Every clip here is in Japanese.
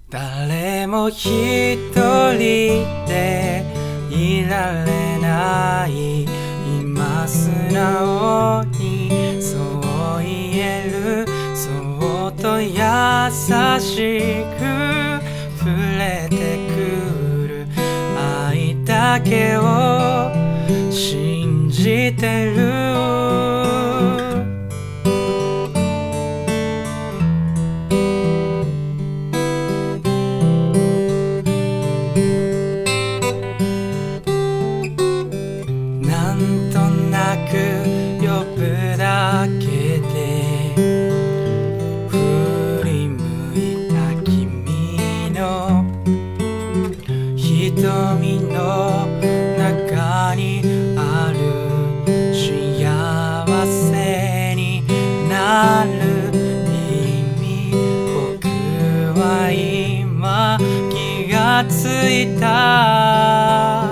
誰も一人でいられない、今素直にそう言える、そっと優しく触れてくる愛だけを信じてる。なんとなく呼ぶだけで振り向いた君の瞳の中にある幸せになる意味、僕は今気がついた。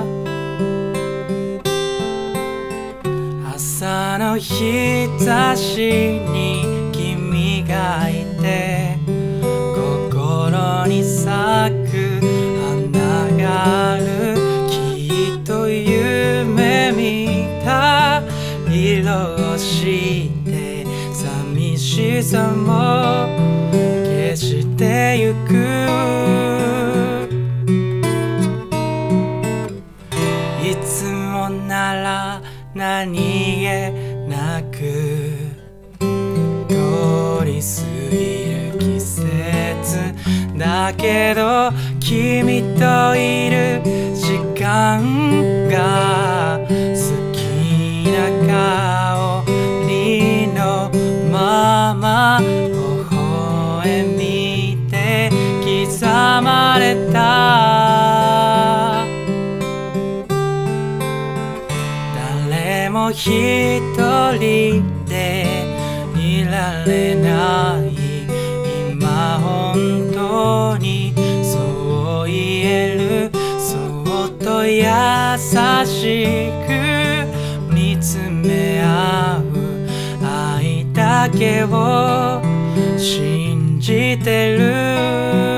朝の日差しに君がいて、心に咲く花がある、きっと夢見た色をして寂しさも消してゆく。いつもなら何気なく通り過ぎる季節だけど、君といる時間が好きな香りのまま微笑みで刻まれた。誰も一人でいられない、今本当にそう言える、そっと優しく見つめ合う愛だけを信じてる。